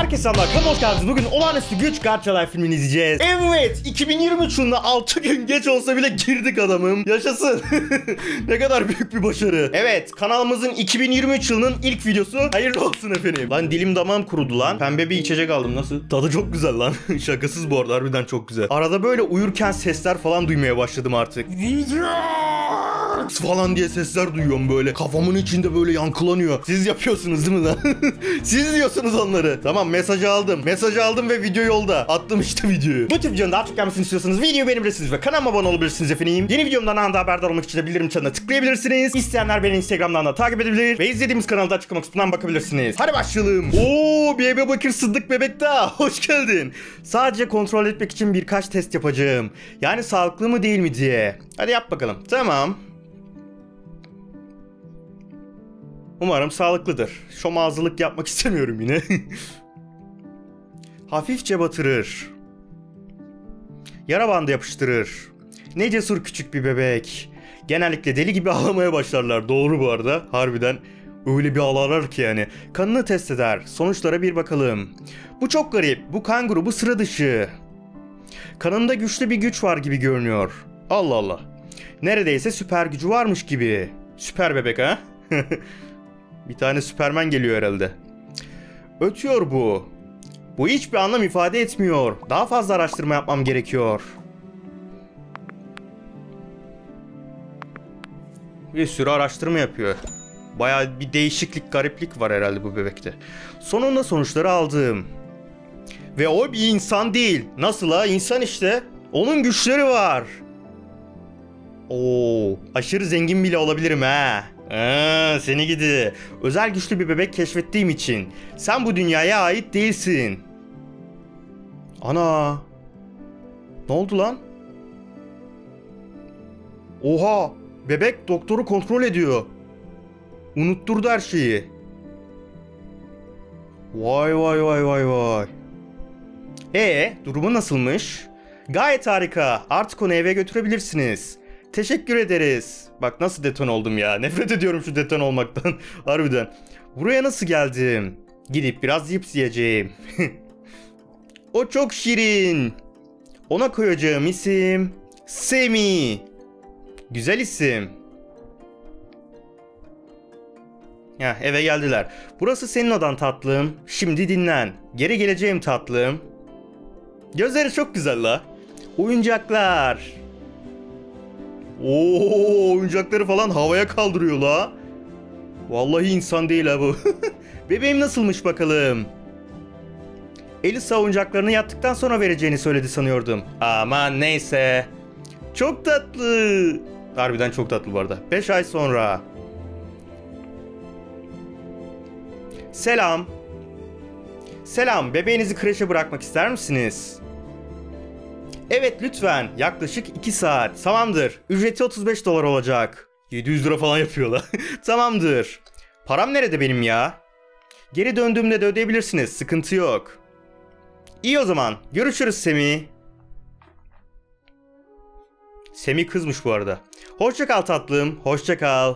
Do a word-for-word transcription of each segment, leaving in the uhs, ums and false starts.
Herkese selamlar, kanalıma hoş geldiniz. Bugün olağanüstü güç Gacha filmini izleyeceğiz. Evet, iki bin yirmi üç yılında altı gün geç olsa bile girdik adamım. Yaşasın. Ne kadar büyük bir başarı. Evet, kanalımızın iki bin yirmi üç yılının ilk videosu. Hayırlı olsun efendim. Lan dilim damağım kurudu lan. Pembe bir içecek aldım, nasıl? Tadı çok güzel lan. Şakasız bu arada, harbiden çok güzel. Arada böyle uyurken sesler falan duymaya başladım artık. Video falan diye sesler duyuyorum böyle. Kafamın içinde böyle yankılanıyor. Siz yapıyorsunuz değil mi lan? Siz diyorsunuz onları. Tamam, mesajı aldım. Mesajı aldım ve video yolda. Attım işte videoyu. Bu tip videonun daha çok gelmesini istiyorsanız videoyu beğenebilirsiniz ve kanalıma abone olabilirsiniz efendim. Yeni videomdan anında haberdar olmak için de bildirim çanına tıklayabilirsiniz. İsteyenler beni Instagram'dan da takip edebilir ve izlediğimiz kanalda açıklama kısmından bakabilirsiniz. Hadi başlayalım. Oo, bir Ebu Bekir Sıddık bebek daha. Hoş geldin. Sadece kontrol etmek için birkaç test yapacağım. Yani sağlıklı mı değil mi diye. Hadi yap bakalım. Tamam. Umarım sağlıklıdır. Şomazlılık yapmak istemiyorum yine. Hafifçe batırır. Yara bandı yapıştırır. Ne cesur küçük bir bebek. Genellikle deli gibi ağlamaya başlarlar. Doğru bu arada. Harbiden öyle bir ağlarlar ki yani. Kanını test eder. Sonuçlara bir bakalım. Bu çok garip. Bu kan grubu sıra dışı. Kanında güçlü bir güç var gibi görünüyor. Allah Allah. Neredeyse süper gücü varmış gibi. Süper bebek ha? Bir tane Süperman geliyor herhalde. Ötüyor bu. Bu hiçbir anlam ifade etmiyor. Daha fazla araştırma yapmam gerekiyor. Bir sürü araştırma yapıyor. Bayağı bir değişiklik, gariplik var herhalde bu bebekte. Sonunda sonuçları aldım. Ve o bir insan değil. Nasıl ha? İnsan işte. Onun güçleri var. Oo, aşırı zengin bile olabilirim ha. Aa, seni gidi. Özel güçlü bir bebek keşfettiğim için. Sen bu dünyaya ait değilsin. Ana. Ne oldu lan? Oha. Bebek doktoru kontrol ediyor. Unutturdu her şeyi. Vay vay vay vay vay. Ee, durumu nasılmış? Gayet harika. Artık onu eve götürebilirsiniz. Teşekkür ederiz. Bak nasıl deton oldum ya. Nefret ediyorum şu deton olmaktan. Harbiden. Buraya nasıl geldim? Gidip biraz cips yiyeceğim. O çok şirin. Ona koyacağım isim Semi. Güzel isim. Ya eve geldiler. Burası senin odan tatlım. Şimdi dinlen. Geri geleceğim tatlım. Gözleri çok güzel la. Oyuncaklar. Oo, oyuncakları falan havaya kaldırıyor la. Vallahi insan değil ha bu. Bebeğim nasılmış bakalım? Elisa oyuncaklarını yattıktan sonra vereceğini söyledi sanıyordum. Aman neyse. Çok tatlı. Harbiden çok tatlı bu arada. beş ay sonra. Selam. Selam, bebeğinizi kreşe bırakmak ister misiniz? Evet lütfen. Yaklaşık iki saat. Tamamdır. Ücreti otuz beş dolar olacak. yedi yüz lira falan yapıyorlar. Tamamdır. Param nerede benim ya? Geri döndüğümde de ödeyebilirsiniz. Sıkıntı yok. İyi o zaman. Görüşürüz Semi. Semi kızmış bu arada. Hoşça kal tatlım. Hoşça kal.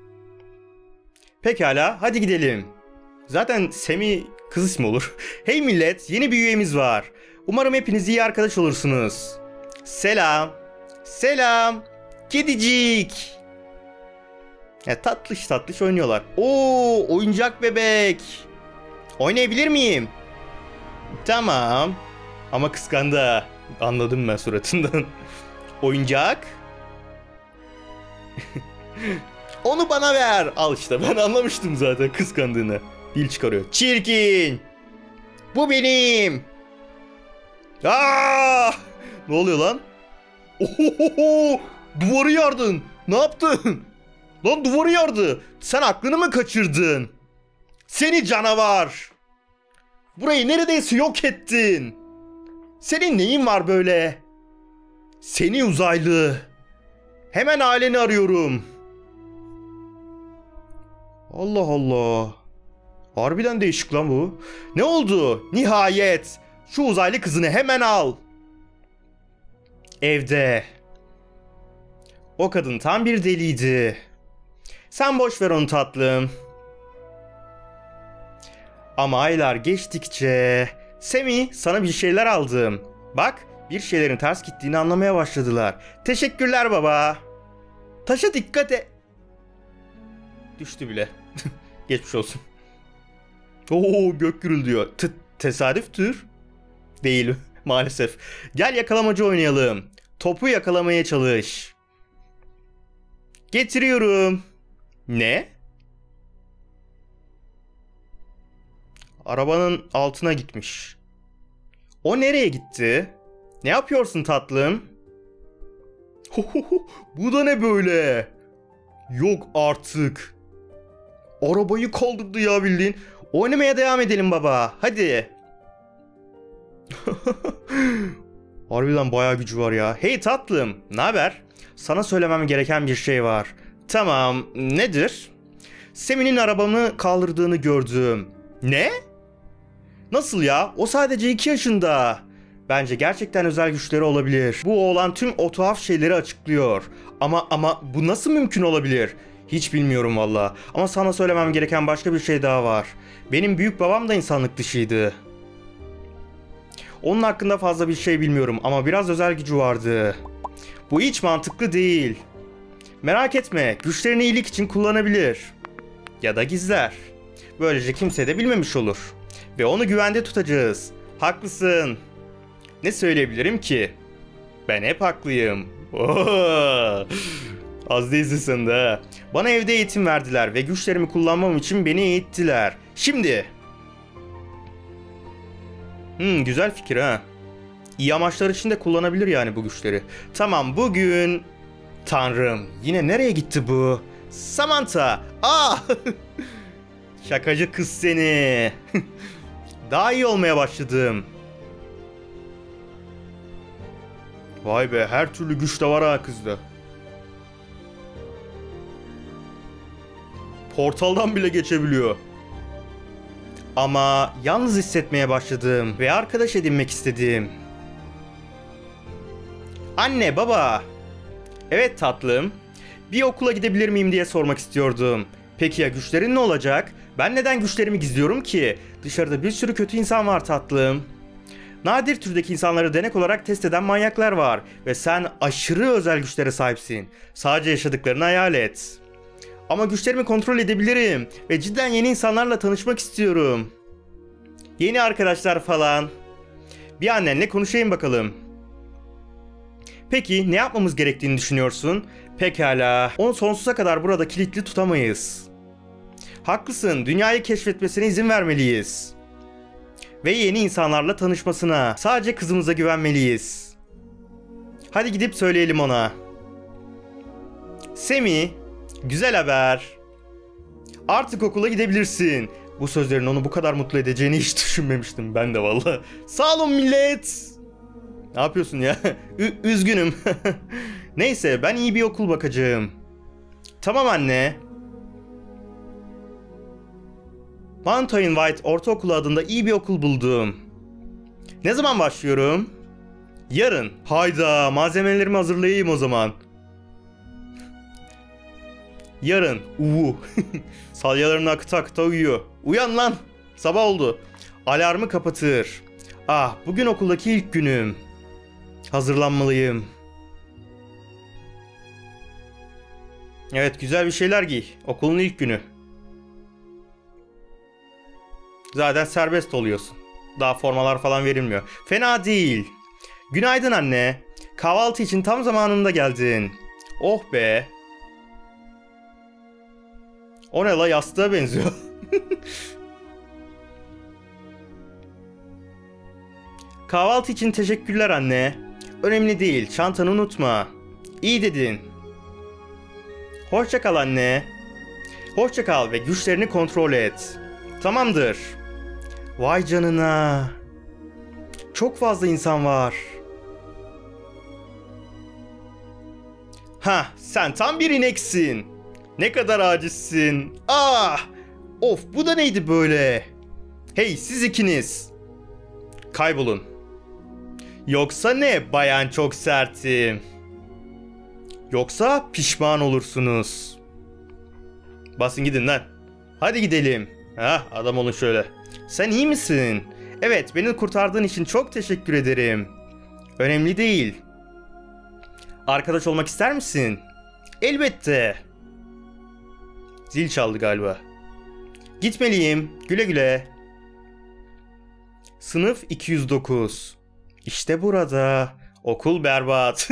Pekala. Hadi gidelim. Zaten Semi kız ismi olur. Hey millet. Yeni bir üyemiz var. Umarım hepiniz iyi arkadaş olursunuz. Selam. Selam. Kedicik. Ya tatlış tatlış oynuyorlar. Oo, oyuncak bebek. Oynayabilir miyim? Tamam. Ama kıskandı. Anladım ben suratından. Oyuncak. Onu bana ver. Al işte, ben anlamıştım zaten kıskandığını. Dil çıkarıyor. Çirkin. Bu benim. Aa! Ne oluyor lan? Ohohoho! Duvarı yardın. Ne yaptın? Lan duvarı yardı. Sen aklını mı kaçırdın? Seni canavar. Burayı neredeyse yok ettin. Senin neyin var böyle? Seni uzaylı. Hemen aileni arıyorum. Allah Allah. Harbiden değişik lan bu. Ne oldu? Nihayet. Şu uzaylı kızını hemen al. Evde. O kadın tam bir deliydi. Sen boş ver onu tatlım. Ama aylar geçtikçe... Semih, sana bir şeyler aldım. Bak, bir şeylerin ters gittiğini anlamaya başladılar. Teşekkürler baba. Taşa dikkat et. Düştü bile. Geçmiş olsun. Oo, gök gürülüyor. T Tesadüftür. Değil maalesef. Gel yakalamacı oynayalım. Topu yakalamaya çalış. Getiriyorum. Ne? Arabanın altına gitmiş. O nereye gitti? Ne yapıyorsun tatlım? Bu da ne böyle? Yok artık. Arabayı kaldırdı ya bildiğin. Oynamaya devam edelim baba. Hadi. Harbiden bayağı gücü var ya. Hey tatlım, ne haber? Sana söylemem gereken bir şey var. Tamam, nedir? Semih'in arabamı kaldırdığını gördüm. Ne? Nasıl ya? O sadece iki yaşında. Bence gerçekten özel güçleri olabilir. Bu oğlan tüm o tuhaf şeyleri açıklıyor. Ama ama bu nasıl mümkün olabilir? Hiç bilmiyorum valla. Ama sana söylemem gereken başka bir şey daha var. Benim büyük babam da insanlık dışıydı. Onun hakkında fazla bir şey bilmiyorum ama biraz özel gücü vardı. Bu hiç mantıklı değil. Merak etme, güçlerini iyilik için kullanabilir. Ya da gizler. Böylece kimse de bilmemiş olur. Ve onu güvende tutacağız. Haklısın. Ne söyleyebilirim ki? Ben hep haklıyım. Oo. Az değilsin sen de. Bana evde eğitim verdiler ve güçlerimi kullanmam için beni eğittiler. Şimdi. Hmm, güzel fikir ha. İyi amaçlar için de kullanabilir yani bu güçleri. Tamam, bugün... Tanrım, yine nereye gitti bu? Samantha! Aa! Şakacı kız seni. Daha iyi olmaya başladım. Vay be, her türlü güç de var ha kızda. Portaldan bile geçebiliyor. Ama yalnız hissetmeye başladım ve arkadaş edinmek istedim. Anne, baba. Evet tatlım. Bir okula gidebilir miyim diye sormak istiyordum. Peki ya güçlerin ne olacak? Ben neden güçlerimi gizliyorum ki? Dışarıda bir sürü kötü insan var tatlım. Nadir türdeki insanları denek olarak test eden manyaklar var. Ve sen aşırı özel güçlere sahipsin. Sadece yaşadıklarını hayal et. Ama güçlerimi kontrol edebilirim. Ve cidden yeni insanlarla tanışmak istiyorum. Yeni arkadaşlar falan. Bir annenle konuşayım bakalım. Peki ne yapmamız gerektiğini düşünüyorsun? Pekala. Onu sonsuza kadar burada kilitli tutamayız. Haklısın. Dünyayı keşfetmesine izin vermeliyiz. Ve yeni insanlarla tanışmasına. Sadece kızımıza güvenmeliyiz. Hadi gidip söyleyelim ona. Semih, güzel haber. Artık okula gidebilirsin. Bu sözlerin onu bu kadar mutlu edeceğini hiç düşünmemiştim ben de valla. Sağ olun millet. Ne yapıyorsun ya? Ü- üzgünüm. Neyse, ben iyi bir okul bakacağım. Tamam anne. Mountain White Ortaokulu adında iyi bir okul buldum. Ne zaman başlıyorum? Yarın. Hayda, malzemelerimi hazırlayayım o zaman. Yarın. Uvu. Salyalarını akıta akıta uyuyor. Uyan lan. Sabah oldu. Alarmı kapatır. Ah, bugün okuldaki ilk günüm. Hazırlanmalıyım. Evet, güzel bir şeyler giy. Okulun ilk günü. Zaten serbest oluyorsun. Daha formalar falan verilmiyor. Fena değil. Günaydın anne. Kahvaltı için tam zamanında geldin. Oh be. O ne la, yastığa benziyor. Kahvaltı için teşekkürler anne. Önemli değil, çantanı unutma. İyi dedin. Hoşça kal anne. Hoşça kal ve güçlerini kontrol et. Tamamdır. Vay canına. Çok fazla insan var. Ha, sen tam bir ineksin. Ne kadar acizsin. Ah! Of, bu da neydi böyle? Hey siz ikiniz. Kaybolun. Yoksa ne bayan çok sertim. Yoksa pişman olursunuz. Basın gidin lan. Hadi gidelim. Hah, adam olun şöyle. Sen iyi misin? Evet, beni kurtardığın için çok teşekkür ederim. Önemli değil. Arkadaş olmak ister misin? Elbette. Zil çaldı galiba. Gitmeliyim. Güle güle. Sınıf iki yüz dokuz. İşte burada. Okul berbat.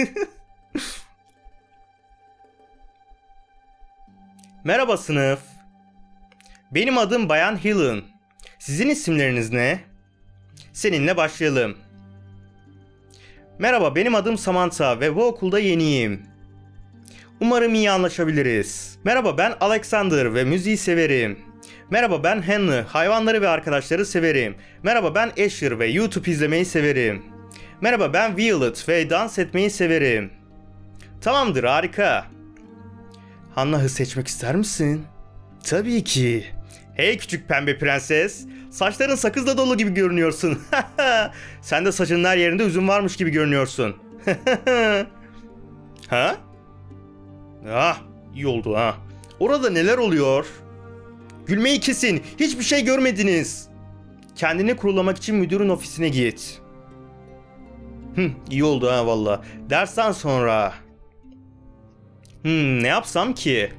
Merhaba sınıf. Benim adım Bayan Helen. Sizin isimleriniz ne? Seninle başlayalım. Merhaba, benim adım Samantha ve bu okulda yeniyim. Umarım iyi anlaşabiliriz. Merhaba, ben Alexander ve müziği severim. Merhaba, ben Henry, hayvanları ve arkadaşları severim. Merhaba, ben Asher ve YouTube izlemeyi severim. Merhaba, ben Violet ve dans etmeyi severim. Tamamdır, harika. Hannah'ı seçmek ister misin? Tabii ki. Hey küçük pembe prenses. Saçların sakızla dolu gibi görünüyorsun. Sen de saçının her yerinde üzüm varmış gibi görünüyorsun. Ha? Ah, iyi oldu ha. Orada neler oluyor? Gülmeyi kesin. Hiçbir şey görmediniz. Kendini kurulamak için müdürün ofisine git. Hı, iyi oldu ha valla. Dersten sonra. Hmm, ne yapsam ki?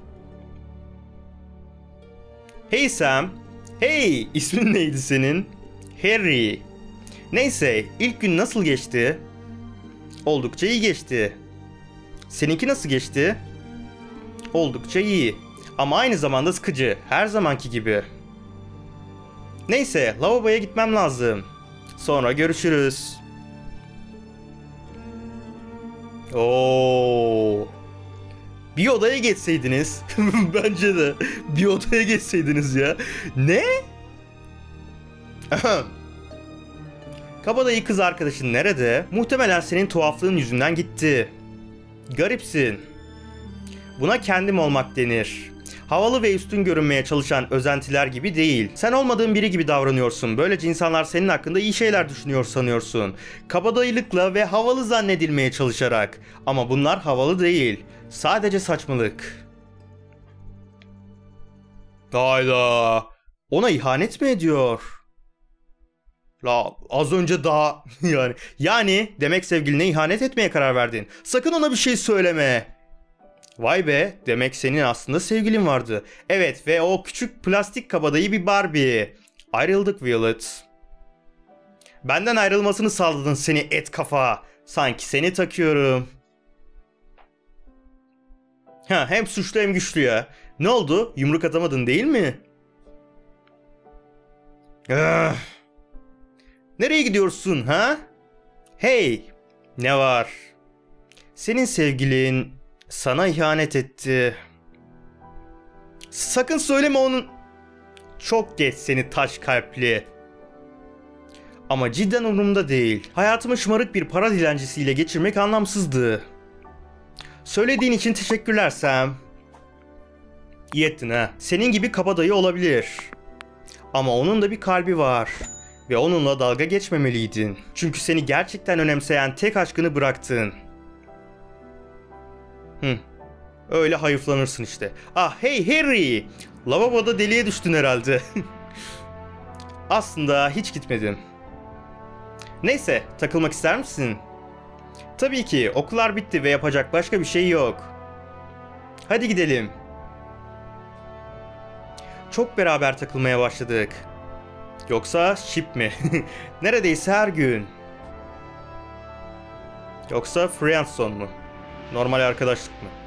Hey Sam. Hey, ismin neydi senin? Harry. Neyse, ilk gün nasıl geçti? Oldukça iyi geçti. Seninki nasıl geçti? Oldukça iyi. Ama aynı zamanda sıkıcı. Her zamanki gibi. Neyse, lavaboya gitmem lazım. Sonra görüşürüz. Oo. Bir odaya geçseydiniz. Bence de. Bir odaya geçseydiniz ya. Ne? Kabadayı kız arkadaşın nerede? Muhtemelen senin tuhaflığın yüzünden gitti. Garipsin. Buna kendim olmak denir. Havalı ve üstün görünmeye çalışan özentiler gibi değil. Sen olmadığın biri gibi davranıyorsun. Böylece insanlar senin hakkında iyi şeyler düşünüyor sanıyorsun. Kabadayılıkla ve havalı zannedilmeye çalışarak. Ama bunlar havalı değil. Sadece saçmalık. Hayda. Ona ihanet mi ediyor? La az önce daha yani yani demek sevgiline ihanet etmeye karar verdin. Sakın ona bir şey söyleme. Vay be, demek senin aslında sevgilin vardı. Evet ve o küçük plastik kabadayı bir Barbie. Ayrıldık Violet. Benden ayrılmasını sağladın seni et kafa. Sanki seni takıyorum. Ha, hem suçlu hem güçlü ya. Ne oldu? Yumruk atamadın değil mi? Ah. Nereye gidiyorsun ha? Hey, ne var? Senin sevgilin sana ihanet etti. Sakın söyleme onun. Çok geç seni taş kalpli. Ama cidden umurumda değil. Hayatımı şımarık bir para dilencisiyle geçirmek anlamsızdı. Söylediğin için teşekkürler Sam. İyi ettin ha. Senin gibi kabadayı olabilir. Ama onun da bir kalbi var. Ve onunla dalga geçmemeliydin. Çünkü seni gerçekten önemseyen tek aşkını bıraktın. Hı. Öyle hayıflanırsın işte. Ah hey Harry. Lavaboda deliğe düştün herhalde. Aslında hiç gitmedim. Neyse, takılmak ister misin? Tabii ki, okullar bitti ve yapacak başka bir şey yok. Hadi gidelim. Çok beraber takılmaya başladık. Yoksa şip mi? Neredeyse her gün. Yoksa friendzone mu? Normal arkadaşlık mı?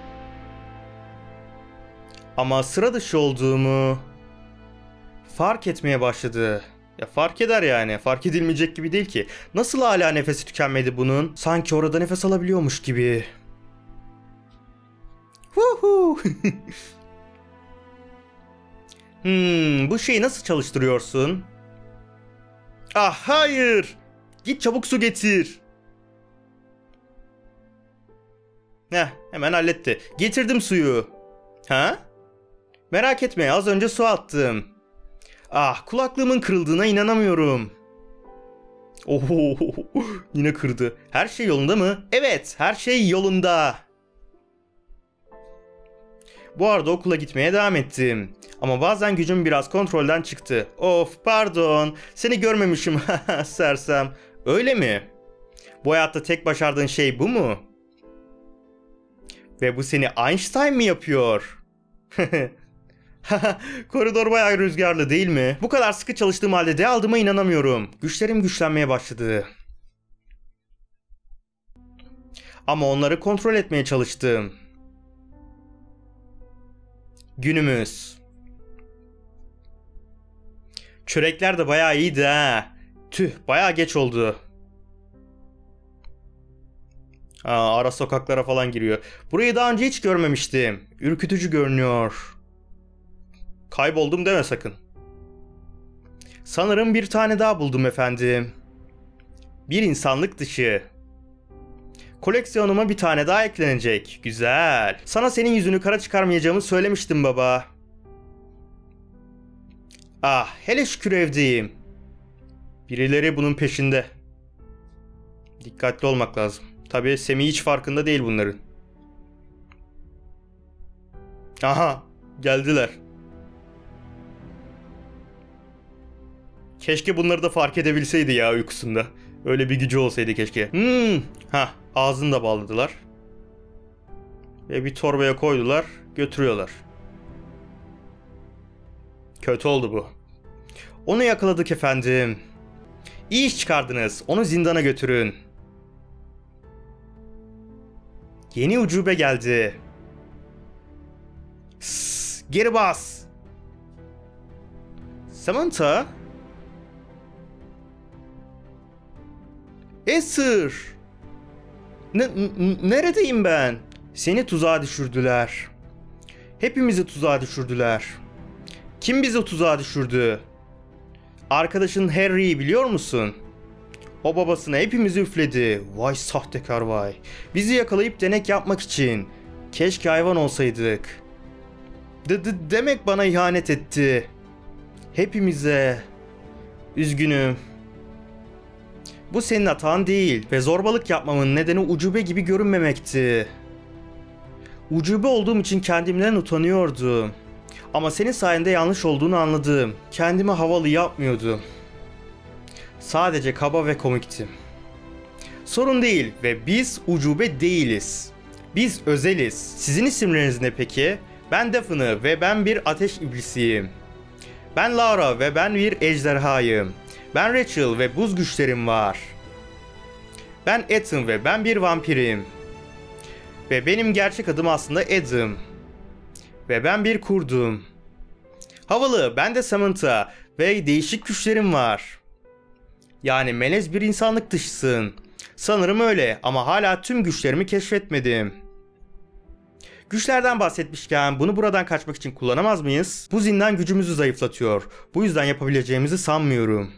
Ama sıra dışı olduğumu fark etmeye başladı. Ya fark eder yani. Fark edilmeyecek gibi değil ki. Nasıl hala nefesi tükenmedi bunun? Sanki orada nefes alabiliyormuş gibi. Huhu. hmm, bu şeyi nasıl çalıştırıyorsun? Ah hayır. Git çabuk su getir. Heh, hemen halletti. Getirdim suyu. Ha? Merak etme, az önce su attım. Ah, kulaklığımın kırıldığına inanamıyorum. Oho, yine kırdı. Her şey yolunda mı? Evet, her şey yolunda. Bu arada okula gitmeye devam ettim. Ama bazen gücüm biraz kontrolden çıktı. Of pardon. Seni görmemişim sersem. Öyle mi? Bu hayatta tek başardığın şey bu mu? Ve bu seni Einstein mi yapıyor? Koridor bayağı rüzgarlı değil mi? Bu kadar sıkı çalıştığım halde de aldığıma inanamıyorum. Güçlerim güçlenmeye başladı. Ama onları kontrol etmeye çalıştım. Günümüz. Çörekler de bayağı iyiydi ha. Tüh, bayağı geç oldu. Aa, ara sokaklara falan giriyor. Burayı daha önce hiç görmemiştim. Ürkütücü görünüyor. Kayboldum deme sakın. Sanırım bir tane daha buldum efendim. Bir insanlık dışı. Koleksiyonuma bir tane daha eklenecek. Güzel. Sana senin yüzünü kara çıkarmayacağımı söylemiştim baba. Ah, hele şükür evdeyim. Birileri bunun peşinde. Dikkatli olmak lazım. Tabii Semih hiç farkında değil bunların. Aha, geldiler. Keşke bunları da fark edebilseydi ya uykusunda. Öyle bir gücü olsaydı keşke. Hmm. Ha, ağzını da bağladılar. Ve bir torbaya koydular, götürüyorlar. Kötü oldu bu. Onu yakaladık efendim. İyi iş çıkardınız. Onu zindana götürün. Yeni ucube geldi. Sss, geri bas. Samantha. Esther. Ne, neredeyim ben? Seni tuzağa düşürdüler. Hepimizi tuzağa düşürdüler. Kim bizi tuzağa düşürdü? Arkadaşın Harry'i biliyor musun? O babasına hepimizi üfledi. Vay sahtekar vay. Bizi yakalayıp denek yapmak için. Keşke hayvan olsaydık. De -de Demek bana ihanet etti. Hepimize. Üzgünüm. Bu senin hatan değil ve zorbalık yapmamın nedeni ucube gibi görünmemekti. Ucube olduğum için kendimden utanıyordum. Ama senin sayende yanlış olduğunu anladım. Kendimi havalı yapmıyordum. Sadece kaba ve komiktim. Sorun değil ve biz ucube değiliz. Biz özeliz. Sizin isimleriniz ne peki? Ben Daphne ve ben bir ateş iblisiyim. Ben Laura ve ben bir ejderhayım. Ben Rachel ve buz güçlerim var. Ben Ethan ve ben bir vampirim. Ve benim gerçek adım aslında Adam. Ve ben bir kurdum. Havalı, ben de Samantha ve değişik güçlerim var. Yani melez bir insanlık dışısın. Sanırım öyle ama hala tüm güçlerimi keşfetmedim. Güçlerden bahsetmişken bunu buradan kaçmak için kullanamaz mıyız? Bu zindan gücümüzü zayıflatıyor. Bu yüzden yapabileceğimizi sanmıyorum.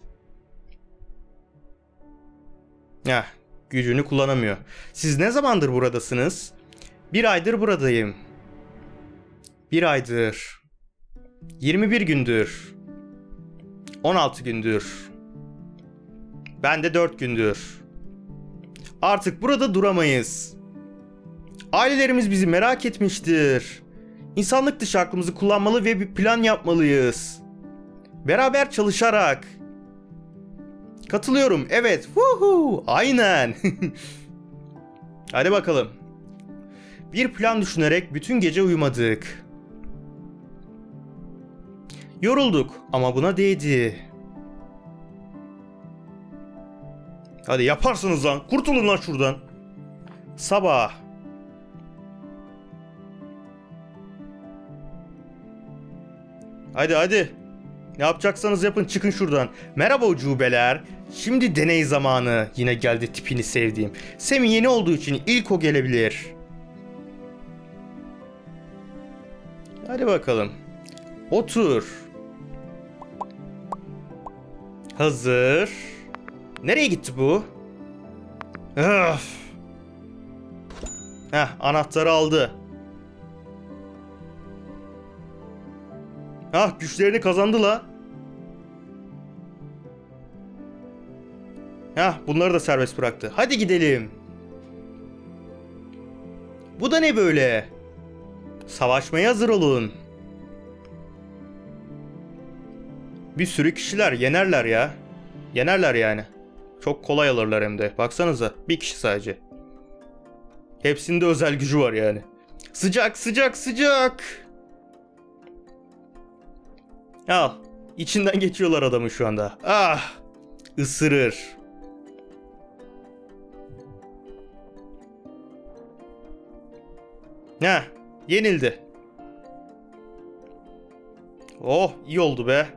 Heh, gücünü kullanamıyor. Siz ne zamandır buradasınız? Bir aydır buradayım. Bir aydır. yirmi bir gündür. on altı gündür. Ben de dört gündür. Artık burada duramayız. Ailelerimiz bizi merak etmiştir. İnsanlık dışı aklımızı kullanmalı ve bir plan yapmalıyız. Beraber çalışarak. Katılıyorum. Evet. Woohoo. Aynen. Hadi bakalım. Bir plan düşünerek bütün gece uyumadık. Yorulduk ama buna değdi. Hadi yaparsınız lan. Kurtulun lan şuradan. Sabah. Hadi hadi. Ne yapacaksanız yapın, çıkın şuradan. Merhaba ucubeler. Şimdi deney zamanı. Yine geldi tipini sevdiğim. Semih yeni olduğu için ilk o gelebilir. Hadi bakalım. Otur. Hazır. Nereye gitti bu? Öf. Heh, anahtarı aldı. Ah, güçlerini kazandı la. Hah, bunları da serbest bıraktı. Hadi gidelim. Bu da ne böyle? Savaşmaya hazır olun. Bir sürü kişiler yenerler ya. Yenerler yani. Çok kolay alırlar hem de. Baksanıza, bir kişi sadece. Hepsinde özel gücü var yani. Sıcak sıcak sıcak. Al. İçinden geçiyorlar adamı şu anda. Ah. Isırır. Heh. Yenildi. Oh, iyi oldu be.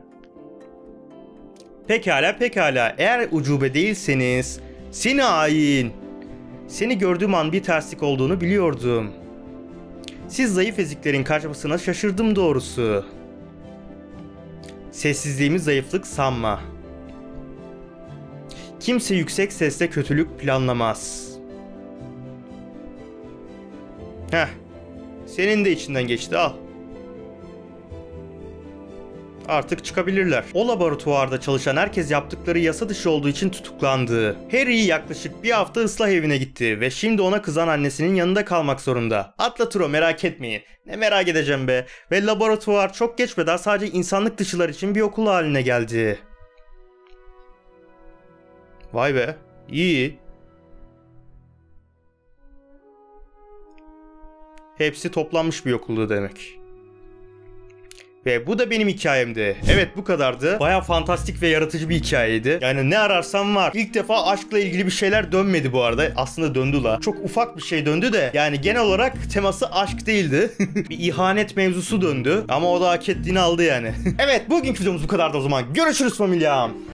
Pekala pekala. Eğer ucube değilseniz seni hain. Seni gördüğüm an bir terslik olduğunu biliyordum. Siz zayıf eziklerin karşımasına şaşırdım doğrusu. Sessizliğimi zayıflık sanma. Kimse yüksek sesle kötülük planlamaz. Heh. Senin de içinden geçti, al. Artık çıkabilirler. O laboratuvarda çalışan herkes yaptıkları yasa dışı olduğu için tutuklandı. Harry yaklaşık bir hafta ıslah evine gitti ve şimdi ona kızan annesinin yanında kalmak zorunda. Atlatır o, merak etmeyin. Ne merak edeceğim be. Ve laboratuvar çok geçmeden sadece insanlık dışılar için bir okul haline geldi. Vay be, iyi. Hepsi toplanmış bir okuldu demek. Ve bu da benim hikayemdi. Evet, bu kadardı. Baya fantastik ve yaratıcı bir hikayeydi. Yani ne ararsam var. İlk defa aşkla ilgili bir şeyler dönmedi bu arada. Aslında döndü la. Çok ufak bir şey döndü de. Yani genel olarak teması aşk değildi. Bir ihanet mevzusu döndü. Ama o da hak ettiğini aldı yani. Evet, bugünkü videomuz bu kadardı o zaman. Görüşürüz familyam.